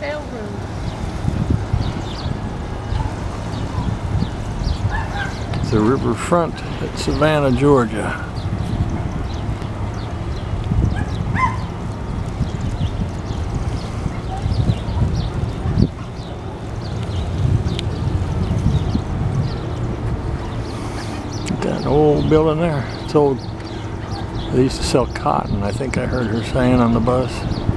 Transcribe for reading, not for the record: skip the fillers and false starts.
hotel room. It's the riverfront at Savannah, Georgia. Got an old building there. It's old. They used to sell cotton, I think I heard her saying on the bus.